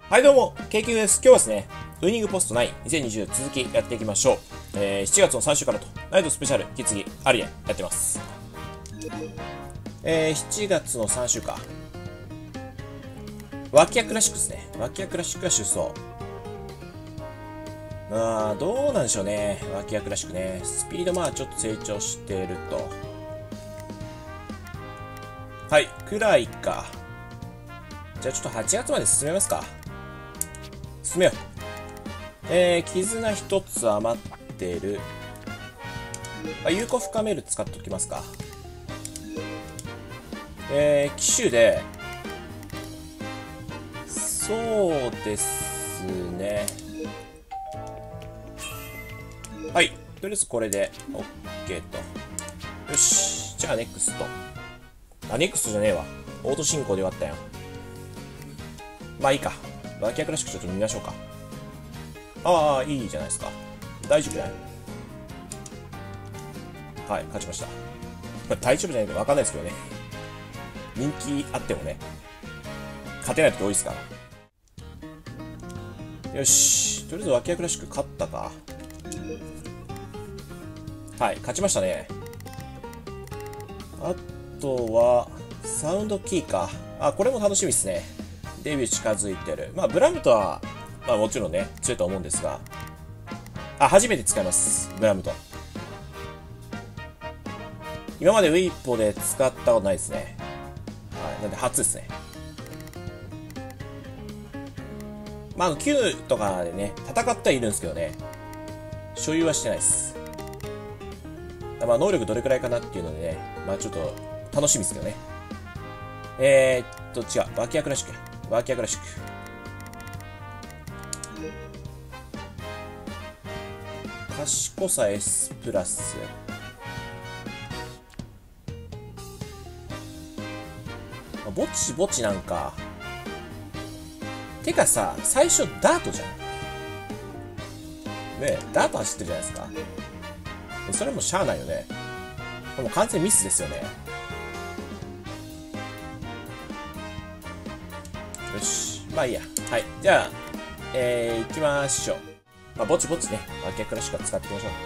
はいどうも、KQ です。今日はですね、ウイニングポスト9、2020続きやっていきましょう。7月の3週からと、ナイトスペシャル、引き継ぎ、アリエンやってます。7月の3週か。脇役クラシックですね。脇役クラシックが出走。どうなんでしょうね。脇役クラシックね。スピードちょっと成長してると。はい、くらいか。じゃあちょっと8月まで進めますか。進めよう。絆一つ余ってる。有効深める使っておきますか。機種で、そうですね。はい。とりあえずこれで OK と。よし。じゃあ NEXT。NEXT じゃねえわ。オート進行で終わったやん。まあいいか。脇役らしくちょっと見ましょうか。ああ、いいじゃないですか。大丈夫じゃない？はい、勝ちました。大丈夫じゃないか分かんないですけどね。人気あってもね、勝てない時多いですから。よし。とりあえず脇役らしく勝ったか。はい、勝ちましたね。あとは、サウンドキーか。これも楽しみですね。デビュー近づいてる。ブラムトは、もちろんね、強いと思うんですが。初めて使います。ブラムト。今までウィーポで使ったことないですね。はい。なんで初ですね。Q とかでね、戦ってはいるんですけどね。所有はしてないです。能力どれくらいかなっていうのでね、ちょっと楽しみですけどね。違う。脇役らしく。脇役らしく。賢さ S プラス。ぼちぼちなんか。てかさ、最初ダートじゃん。ねえ、ダート走ってるじゃないですか。それもしゃあないよね。これも完全ミスですよね。よし。いいや。はい。じゃあ、行きましょう。ぼちぼちね、脇役らしく使っていきましょう。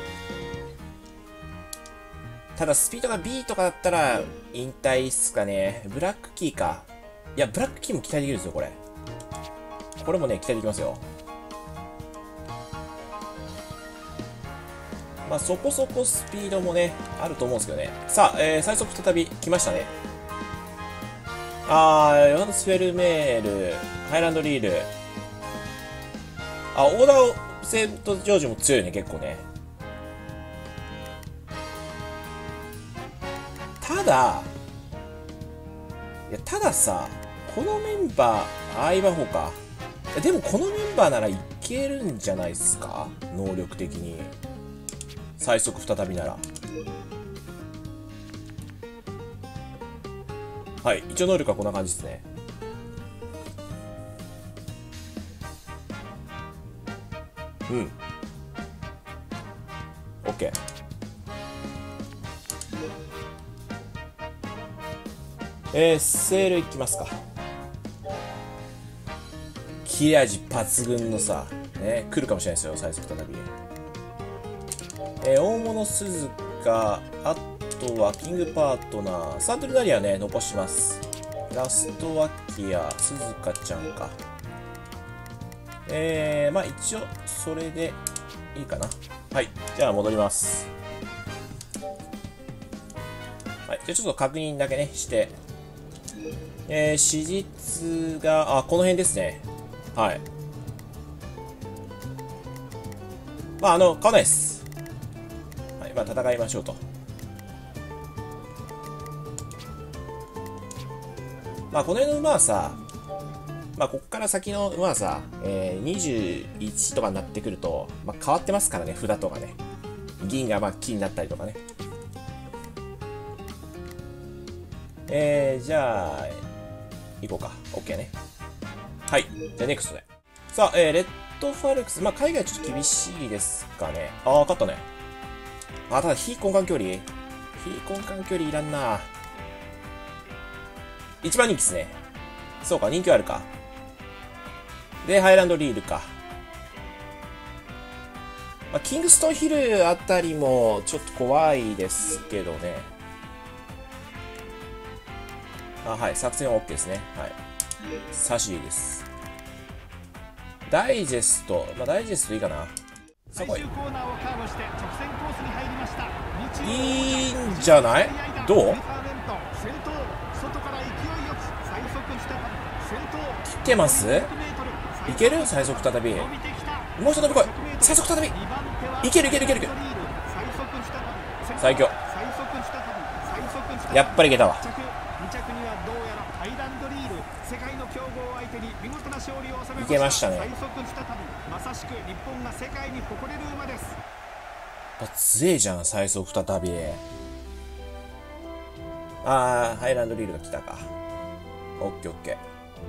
ただ、スピードが B とかだったら、引退っすかね。ブラックキーか。いや、ブラックキーも期待できるんですよ、これ。これもね、期待できますよ。そこそこスピードもね、あると思うんですけどね。さあ、最速再び来ましたね。ヨハンスフェルメール、ハイランドリール。オーダーセントジョージも強いね、結構ね。たださ、このメンバー、相葉ほか。でもこのメンバーならいけるんじゃないですか？能力的に。最速再びなら。はい。一応能力はこんな感じですね。うん。OK。セールいきますか。切れ味抜群のさ、ね、来るかもしれないですよ、最速再び。大物鈴鹿、あとはキングパートナー、サントリーナリアね、残します。ラストワキア、鈴鹿ちゃんか。一応、それでいいかな。はい。じゃあ、戻ります。はい。じゃあ、ちょっと確認だけね、して。史実が、この辺ですね。はい。買わないです。はい。戦いましょうと。この辺の馬はさ、こっから先の馬はさ、21とかになってくると、変わってますからね、札とかね。銀が金になったりとかね。じゃあ、行こうか。OK ね。はい。じゃあ、ネクストで。さあ、レッドファルクス。海外ちょっと厳しいですかね。勝ったね。ただ、非交換距離非交換距離いらんな。一番人気ですね。そうか、人気あるか。 で、ハイランドリールか。まあ、キングストンヒルあたりもちょっと怖いですけどね。あ、はい。作戦は OK ですね。はい。サシーです。ダイジェスト。まあ、ダイジェストいいかな。さあ、来い。いいんじゃない？どう？来てます？いける？最速再び。もう一度飛び来い。最速再び。いけるいけるいけるいける。最強。やっぱりいけたわ。いけましたね。強えじゃん、最速再び。あー、ハイランドリールが来たか。オッケーオッケー。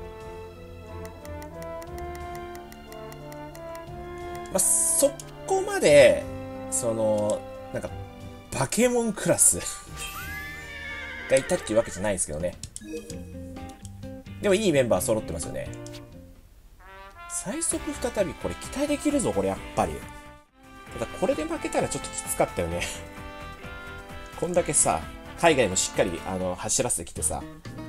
まあ、そこまで、なんか、バケモンクラスがいたっていうわけじゃないですけどね。でもいいメンバー揃ってますよね。最速再び、これ期待できるぞ、これやっぱり。ただこれで負けたらちょっときつかったよねこんだけさ、海外もしっかり走らせてきてさ、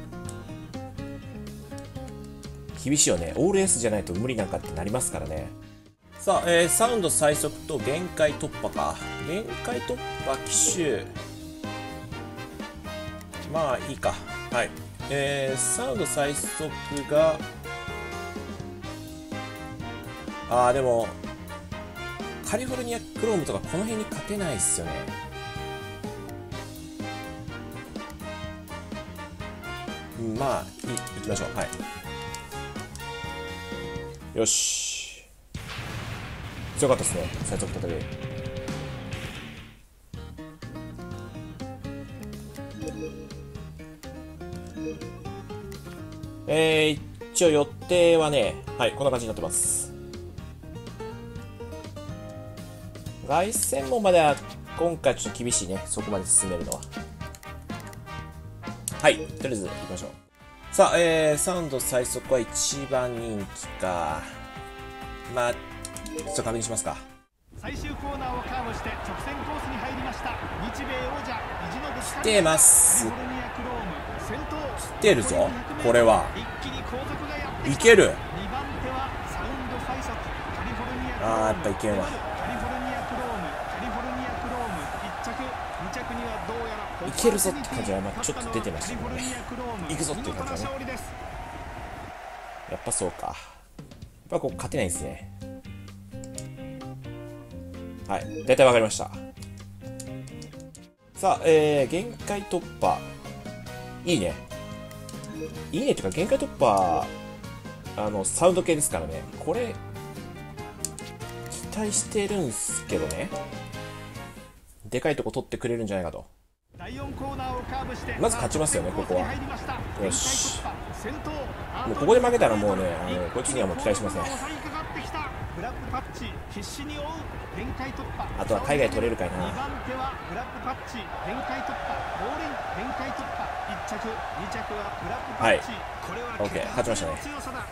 厳しいよね。オール S じゃないと無理なんかってなりますからね。さあ、サウンド最速と限界突破か。限界突破機種、まあいいか。はい。サウンド最速が、でもカリフォルニアクロームとかこの辺に勝てないっすよね。まあ行きましょう。はい。よし、強かったですね、最速再び。一応予定はね、はい、こんな感じになってます。凱旋門までは今回ちょっと厳しいね、そこまで進めるのは。はい、とりあえず行きましょう。さあ、サウンド最速は一番人気か。まあちょっと確認しますか。 最終コーナーをカーブして直線コースに入りました。日米王者意地のぶつかり。 来てます。 カリフォルニアクローム先頭。 来てるぞ、これは。 一気に後続がやってきた。 いける。 2番手はサウンド最速カリフォルニアクローム。 やっぱいけんわ。 カリフォルニアクロームカリフォルニアクローム1着2着にはどうやらいけるぞって感じは、まあ、ちょっと出てましたけどね。いくぞっていう感じはね。やっぱそうか。やっぱここ勝てないですね。はい、大体わかりました。さあ、限界突破。いいね。いいねっていうか、限界突破、サウンド系ですからね。これ、期待してるんすけどね。でかいとこ取ってくれるんじゃないかと。まず勝ちますよね、ここは。よし。もうここで負けたらもうね、こいつにはもう期待しません。あとは海外取れるかいな。はい。OK、勝ちましたね。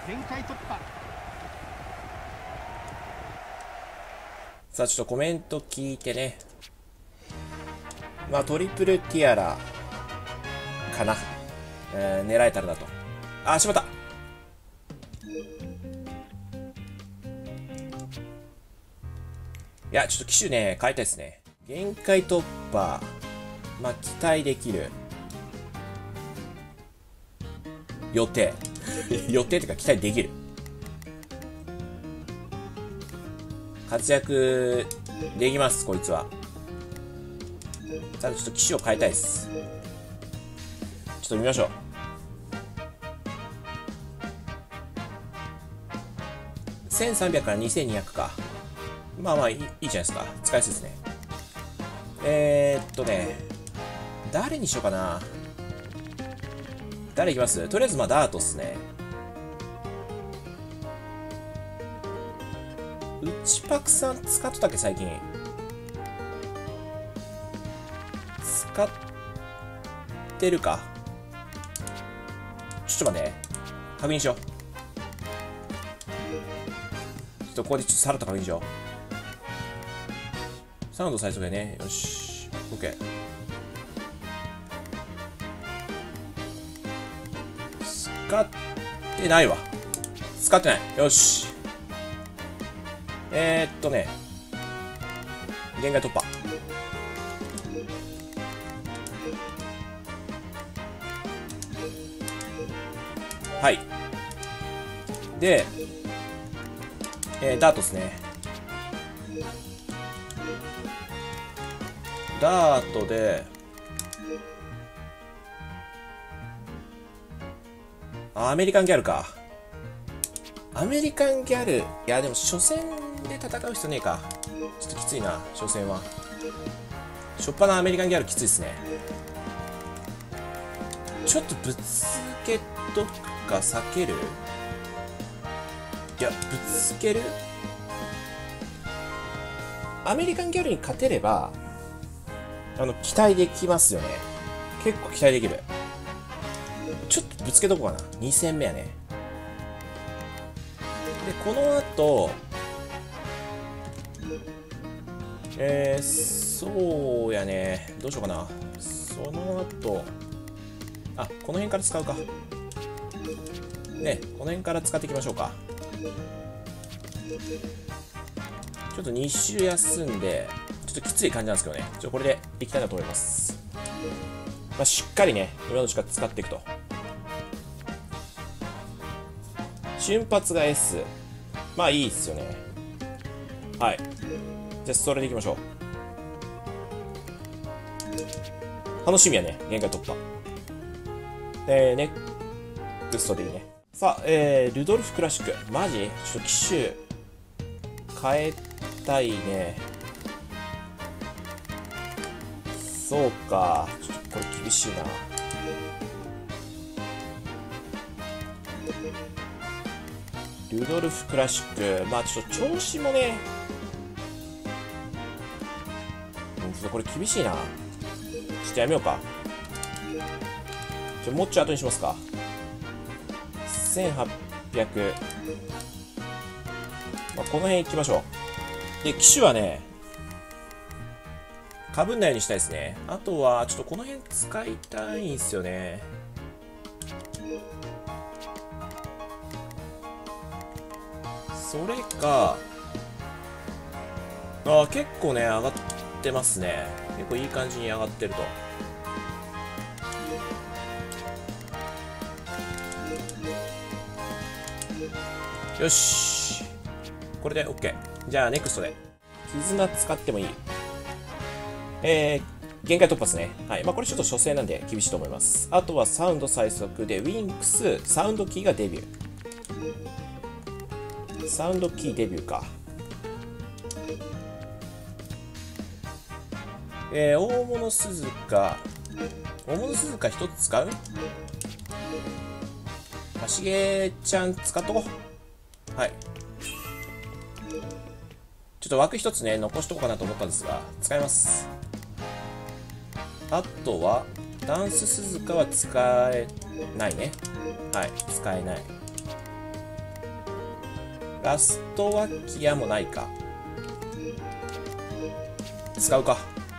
さあ、ちょっとコメント聞いてね。まあ、トリプルティアラかな。狙えたらだと。あ、しまった。いや、ちょっと機種ね、変えたいですね。限界突破。まあ、期待できる。予定。予定っていうか期待できる。活躍できます、こいつは。ただちょっと機種を変えたいです。ちょっと見ましょう。1300から2200か。まあまあいいじゃないですか。使いやすいですね。誰にしようかな。誰いきます？とりあえずまあダートっすね。内パクさん使っとったっけ最近。使ってるか。ちょっと待って。確認しよう。 ここでちょっとさらっと確認しよう。サウンド最速でね。よし。OK。使ってないわ。使ってない。よし。限界突破。はい。で、ダートですね。ダートで、アメリカンギャルか。アメリカンギャル。いや、でも初戦で戦う必要ねえか。ちょっときついな、初戦は。初っ端のアメリカンギャルきついですね。ちょっとぶつけとくか避ける？いや、ぶつける？アメリカンギャルに勝てれば、期待できますよね。結構期待できる。ちょっとぶつけとこうかな。2戦目やね。で、この後、そうやね。どうしようかな。その後、あ、この辺から使うか。ね、この辺から使っていきましょうか。ちょっと2週休んで、ちょっときつい感じなんですけどね。これでいきたいなと思います。まあ、しっかりね、今のうちから使っていくと。瞬発が S。まあいいっすよね。はい。じゃあ、それでいきましょう。楽しみやね、限界突破。ネクストでいいね。さあ、ルドルフクラシック。マジ？ちょっと機種、変えたいね。そうか。ちょっとこれ厳しいな。ルドルフクラシック。まあちょっと調子もね。ちょっとこれ厳しいな。ちょっとやめようか。もうちょい後にしますか。1800。まあ、この辺行きましょう。で、機種はね、かぶんないようにしたいですね。あとは、ちょっとこの辺使いたいんですよね。それか、結構ね、上がってますね。結構いい感じに上がってると。よし。これで OK。じゃあ、ネクストで。絆使ってもいい。限界突破ですね。はい。まあ、これちょっと初戦なんで厳しいと思います。あとはサウンド最速で、ウィンクス、サウンドキーがデビュー。サウンドキーデビューか。大物鈴鹿。大物鈴鹿一つ使う？しげちゃん使っとこう。はい。ちょっと枠一つね、残しとこうかなと思ったんですが、使います。あとは、ダンス鈴鹿は使えないね。はい、使えない。ラストワキアもないか。使うか。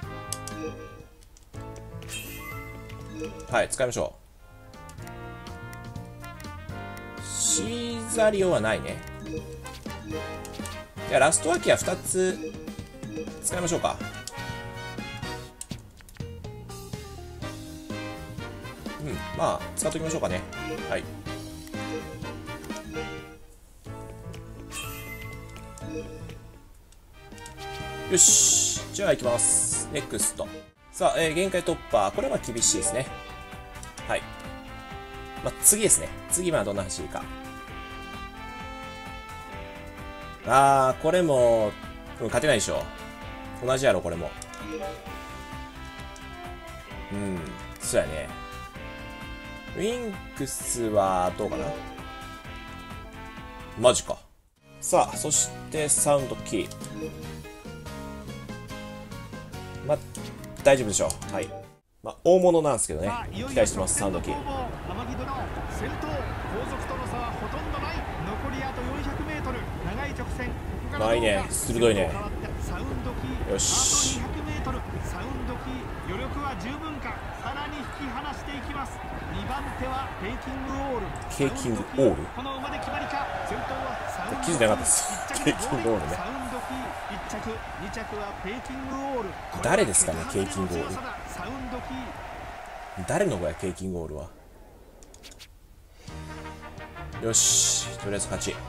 はい、使いましょう。シーザリオはないね。じゃあラストワキア2つ使いましょうか。うん、まあ使っときましょうかね。はい。よし、じゃあ行きます。ネクスト。さあ、限界突破。これはまあ厳しいですね。はい。まあ、次ですね。次はどんな走りか。これも、勝てないでしょ。同じやろ、これも。そうやね。ウィンクスは、どうかな？マジか。さあ、そしてサウンドキー。まあ、大丈夫でしょう。はい。まあ、大物なんですけどね。期待してます、サウンドキー。 差はほとんどない。残りあと 400m。 長い直線。ここからいいね、鋭いね。 サウンドキー。 よし。 あと 200m。 サウンドキー。余力は十分か。さらに引き離していきます。2番手はペイキングオール。 ケーキングオール、 この馬で決まりか。先頭はサウンドキー。 気づいてなかったですケーキングオールね。 サウンドキー1着、2着はペイキングオール。 誰ですかね、ケーキングオール。 サウンドキー。 誰の子や、ケーキングオールは。よし、とりあえず勝ち。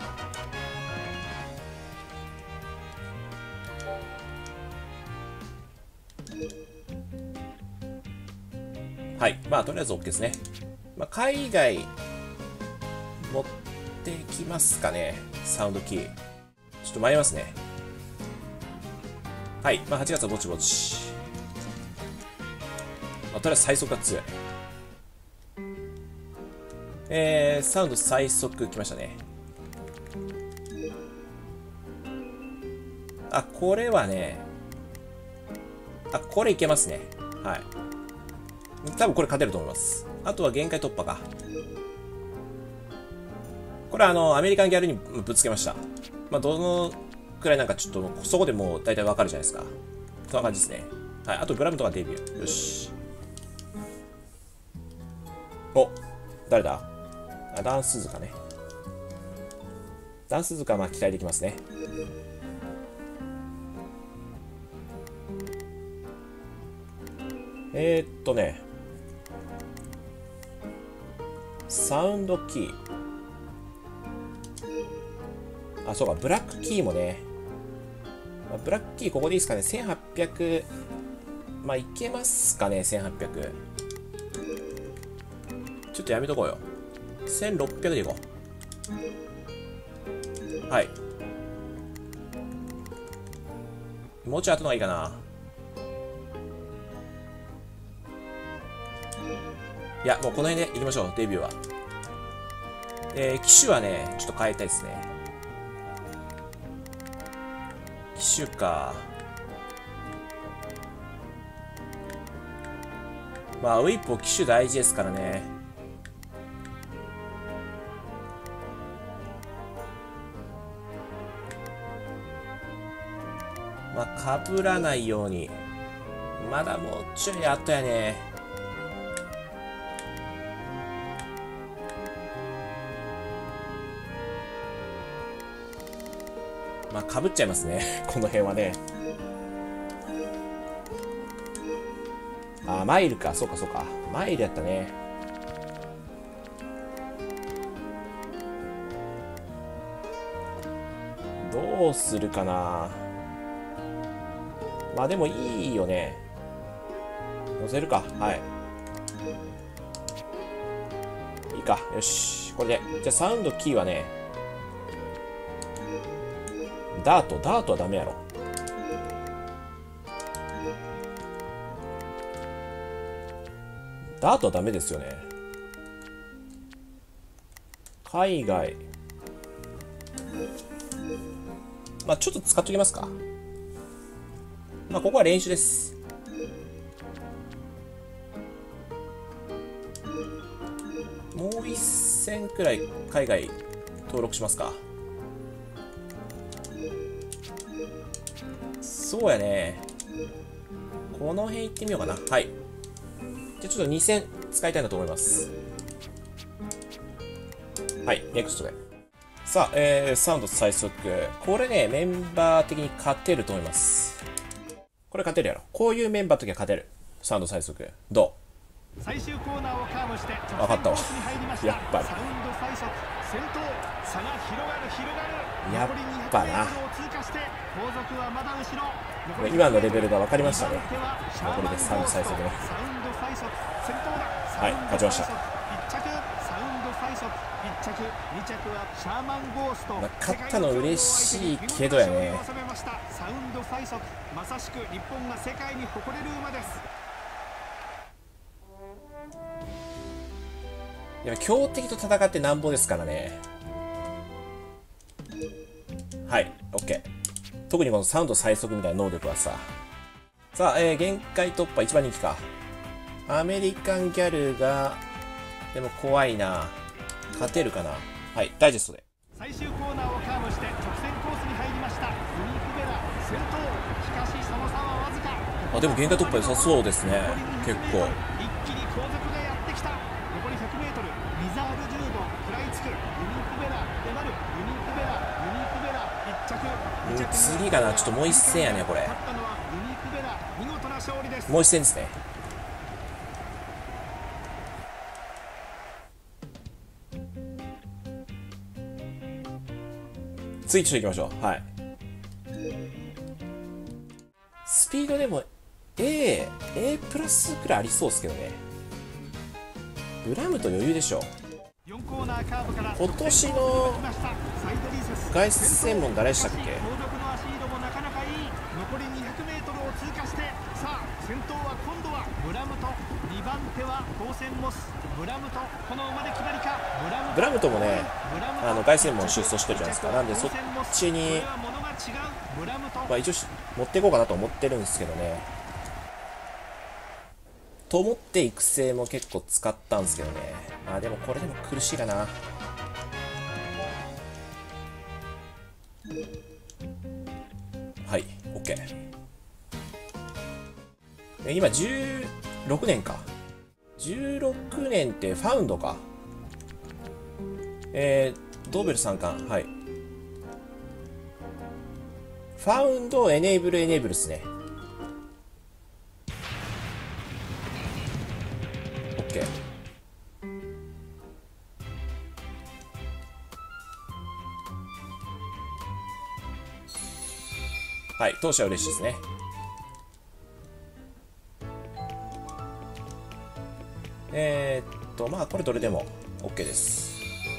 はい、まあとりあえず OK ですね。まあ、海外持ってきますかね、サウンドキー。ちょっと迷いますね。はい、まあ8月はぼちぼち。まあ、とりあえず最速が強い。サウンド最速きましたね。あ、これはね、あ、これいけますね。はい。多分これ勝てると思います。あとは限界突破か。これはアメリカンギャルにぶつけました。まあ、どのくらいなんかちょっと、そこでもう大体わかるじゃないですか。そんな感じですね。はい。あとグラムとかデビュー。よし。お、誰だ？あ、ダンス塚ね。ダンス塚はまあ期待できますね。サウンドキー。あ、そうか、ブラックキーもね。まあ、ブラックキーここでいいですかね。1800。まあ、いけますかね、1800。ちょっとやめとこうよ。1600でいこう。はい。もうちょい後の方がいいかな。いや、もうこの辺で行きましょう、デビューは。機種はね、ちょっと変えたいですね。機種か。まあ、ウィップを機種大事ですからね。まあ、かぶらないように。まだもうちょい後やね。まあ、かぶっちゃいますね。この辺はね。あ、マイルか。そうかそうか。マイルやったね。どうするかな。まあでもいいよね。乗せるか。はい。いいか。よし。これで。じゃあサウンドキーはね。ダートはダメやろ。ダートはダメですよね。海外。まあちょっと使っときますか。まあここは練習です。もう一戦くらい海外登録しますか。そうやね。この辺行ってみようかな。はい。じゃあちょっと2戦使いたいなと思います。はい、ネクストで。さあ、サウンド最速。これね、メンバー的に勝てると思います。これ勝てるやろ。こういうメンバーの時は勝てる。サウンド最速。どう？ 最終コーナーをカーブして分かったわ。やっぱり。 サウンド最速。先頭。差が広がる。 やっぱな。今のレベルが分かりましたね。残りでサウンド最速ね。はい、勝ちました。まあ、勝ったの嬉しいけどやね。 サウンド最速。まさしく日本が世界に誇れる馬です。 いや、強敵と戦ってなんぼですからね。はい、OK。特にこのサウンド最速みたいな能力はさ。さあ、限界突破一番人気か。アメリカンギャルが、でも怖いな。勝てるかな。 はい、ダイジェストで。 最終コーナーをカーブして直線コースに入りました。ユニークベラ先頭、しかしその差はわずか。 あ、でも限界突破良さそうですね。結構一気に後続がやってきた。残り 100m、リザーブ10度食らいつく。ユニークベラ粘る。ユニークベラ、ユニークベラ1着、2着。 次がな、ちょっともう一戦やねこれ。 勝ったのはユニークベラ、見事な勝利です。 もう一戦ですね。次ちょっと行きましょう。はい。スピードでも A プラスくらいありそうですけどね。ブラムと余裕でしょ。 4コーナーカーブから今年の外出専門誰でしたっけ。 後続の足色もなかなかいい。残り 200m を通過して、さあ先頭は今度はブラムと、2番手は当選モス。ブラムとこの馬で決まりか。 ブラムともね、凱旋門出走してるじゃないですか。なんでそっちに、まあ、一応持っていこうかなと思ってるんですけどね。と思って育成も結構使ったんですけどね。まあでもこれでも苦しいかな。はい OK。 今16年か。16年ってファウンドか。ドーベル3冠。はい。ファウンド、エネーブルですね。OK。はい、当社は嬉しいですね。まあこれどれでも OK です。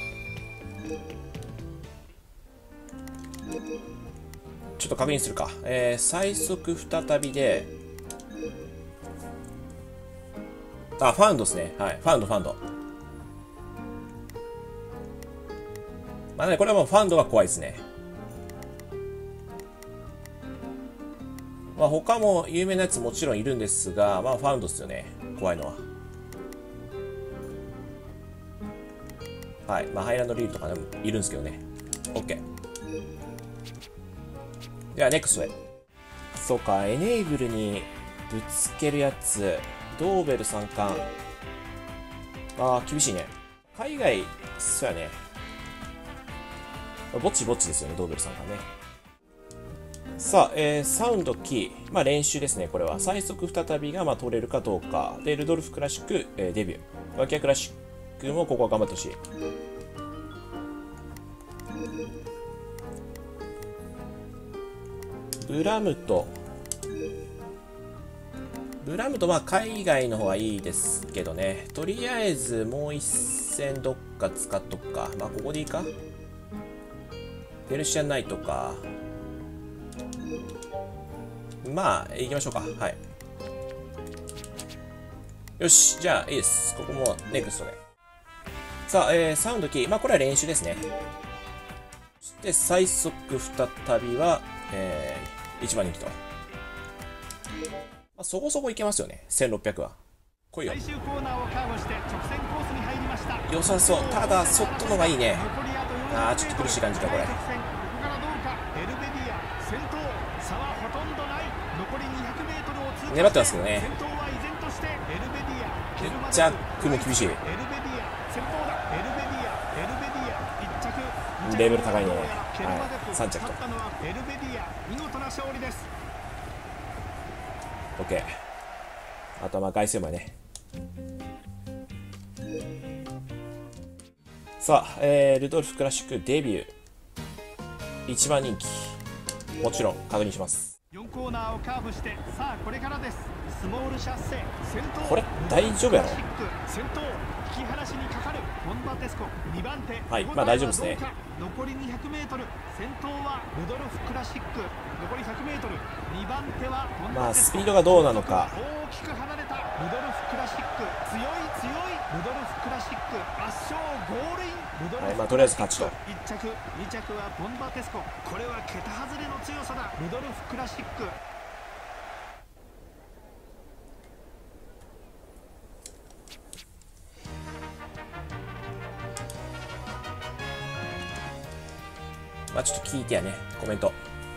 ちょっと確認するか。最速再びで、あ、ファウンドですね。はい、ファウンド。まあね、これはもうファウンドが怖いですね。まあ他も有名なやつもちろんいるんですが、まあファウンドですよね。怖いのは。はい。まあハイランドリールとかでもいるんですけどね。OK。では、ネクストへ。そうか、エネーブルにぶつけるやつ。ドーベル3冠。ああ、厳しいね。海外、そうやね。ぼちぼちですよね、ドーベル3冠ね。さあ、サウンドキー。まあ練習ですね、これは。最速再びがまあ取れるかどうか。で、ルドルフクラシック、デビュー。ワキアクラシックもここは頑張ってほしい。ブラムとまあ海外の方がいいですけどね。とりあえずもう一戦どっか使っとくか。まあここでいいか。ペルシアンナイトか。まあ行きましょうか。はい。よし、じゃあいいです。ここもネクストで。さあ、サウンドキー。まあこれは練習ですね。そして最速再びは、1番人気と。まあ、そこそこいけますよね。1600は。来いよ。 最終コーナーをカーブして直線コースに入りました。 良さそう。ただ、そっとのがいいね。ああ、ちょっと苦しい感じだ、これ。 ここからどうか。エルベディア先頭。差はほとんどない。残り 200m を通過して。 粘ってますけどね。 先頭は依然としてエルベディア。 ジャックも厳しい。 エルベディア先頭だ。エルベディア1着。 レベル高いね。はい、3着と。 勝ったのはエルベディア。見事な勝利です。 OK。あとはまあ凱旋門ね。さあ、ルドルフクラシックデビュー。1番人気。もちろん確認します。 4コーナーをカーブして、さあこれからです。スモールシャッセ先頭。 これ大丈夫やろ。 先頭引き離しにかかるボンバテスコ2番手。 はい、まあ大丈夫ですね。 残り 200m 先頭はルドルフクラシック。残り 100m 2番手はボンバテスコ。 まあスピードがどうなのか。 大きく離れたルドルフクラシック。強いルドルフクラシック圧勝ゴールイン。 はい、まあとりあえず勝ちと。 1着2着はボンバテスコ。これは桁外れの強さだ。ルドルフクラシック。 まあちょっと聞いてやね、コメント。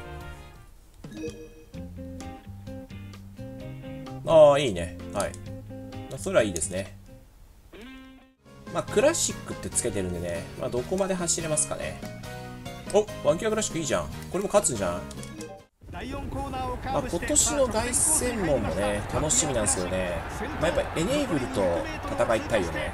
ああ、いいね。はい。まあ、それはいいですね。まあクラシックってつけてるんでね、まあどこまで走れますかね。お、ワンキュアクラシックいいじゃん。これも勝つんじゃん。まあ今年の凱旋門もね、楽しみなんですけどね。まあやっぱエネイブルと戦いたいよね。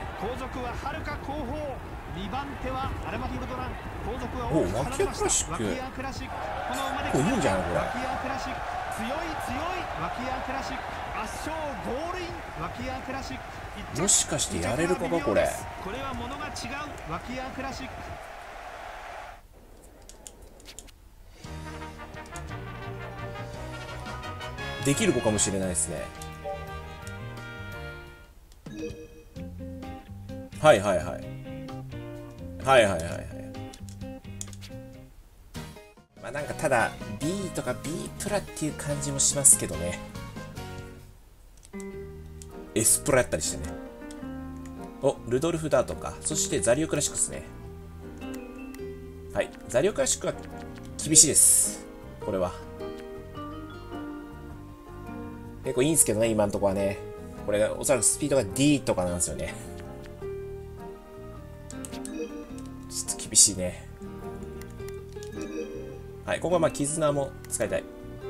お、ワキアクラシック。これいいんじゃないこれ。もしかしてやれるかこれ。これは物が違うワキアクラシック。できる子かもしれないですね。はいはいはい。はいはいはいはい。まあなんかただ B とか B プラっていう感じもしますけどね。S プラやったりしてね。お、ルドルフ・ダートか。そしてザリオクラシックですね。はい。ザリオクラシックは厳しいです。これは。結構いいんですけどね、今のところはね。これがおそらくスピードが D とかなんですよね。ちょっと厳しいね。はい、ここはまあ絆も使いたい。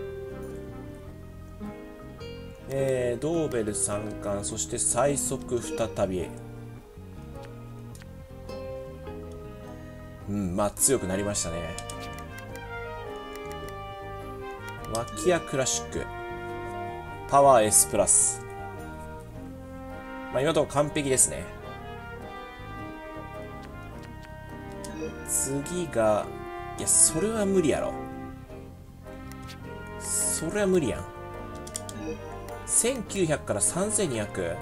ドーベル3冠、そして最速再び。うん、まあ強くなりましたね。ワキアクラシック。パワー S プラス。まあ今のところ完璧ですね。次が、いや、それは無理やろ。それは無理やん。1900から3200。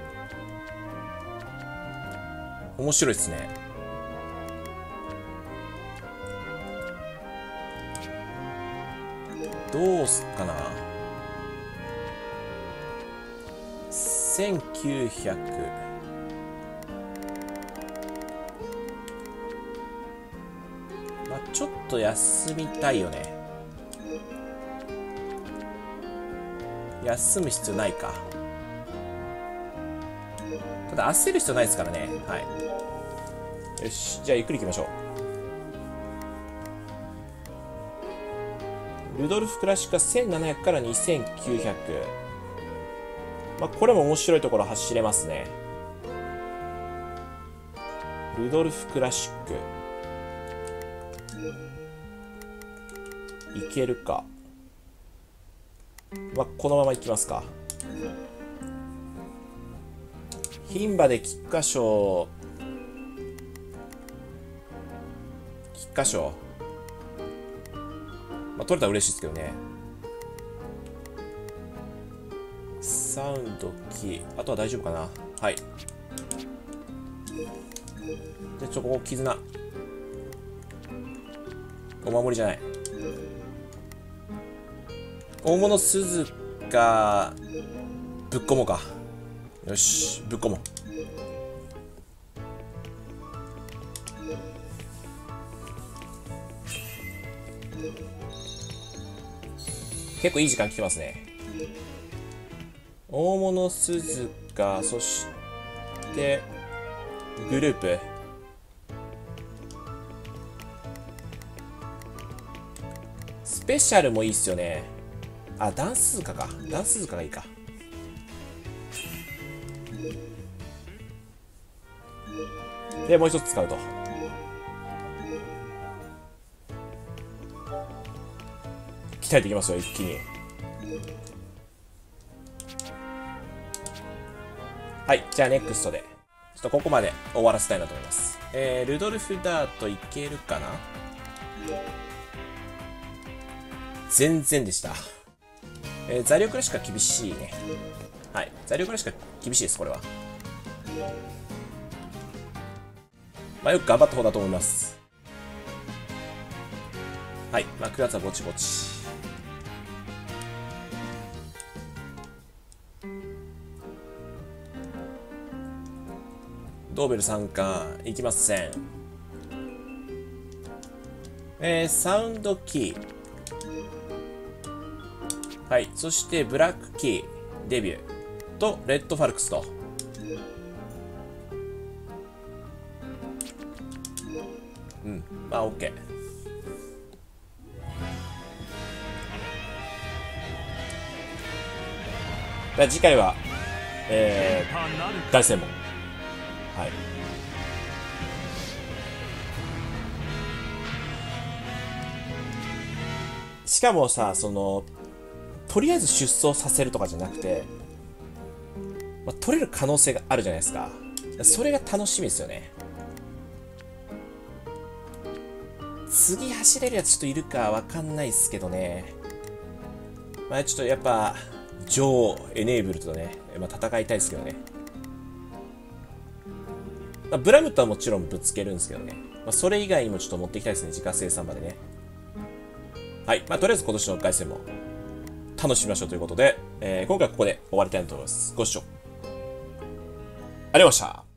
面白いっすね。どうすっかな。1900。まあちょっと休みたいよね。休む必要ないか。ただ焦る必要ないですからね。はい。よし、じゃあゆっくり行きましょう。ルドルフ・クラシックは1700から2900。まあこれも面白いところ走れますね。ルドルフ・クラシックいけるか。まあこのままいきますか。牝馬で菊花賞。菊花賞。まあ取れたら嬉しいですけどね。サウンドキー。あとは大丈夫かな。はい。で、ここ絆。お守りじゃない。大物鈴鹿ぶっこもうか。よし、ぶっこもう。結構いい時間来てますね。大物鈴鹿、そしてグループ。スペシャルもいいっすよね。あ、ダンス鈴鹿か。ダンス鈴鹿がいいか。で、もう一つ使うと。鍛えていきますよ、一気に。はい、じゃあネクストで。ちょっとここまで終わらせたいなと思います。ルドルフ・ダートいけるかな。全然でした。材料クラシックは厳しいね。はい。材料クラシックは厳しいです、これは。まあ、よく頑張った方だと思います。はい。まあ、9月はぼちぼち。ドーベル3冠いきません。 サウンドキー。はい。そして、ブラックキー、デビュー。と、レッドファルクスと。うん。まあ、OK。次回は、凱旋門。はい。しかもさ、とりあえず出走させるとかじゃなくて、まあ、取れる可能性があるじゃないですか。それが楽しみですよね。次走れるやつちょっといるかわかんないっすけどね。まあちょっとやっぱ、女王エネーブルとね、まあ、戦いたいですけどね。まあ、ブラムとはもちろんぶつけるんですけどね。まあ、それ以外にもちょっと持っていきたいですね。自家生産までね。はい。まあ、とりあえず今年の凱旋も楽しみましょうということで、今回はここで終わりたいと思います。ご視聴ありがとうございました。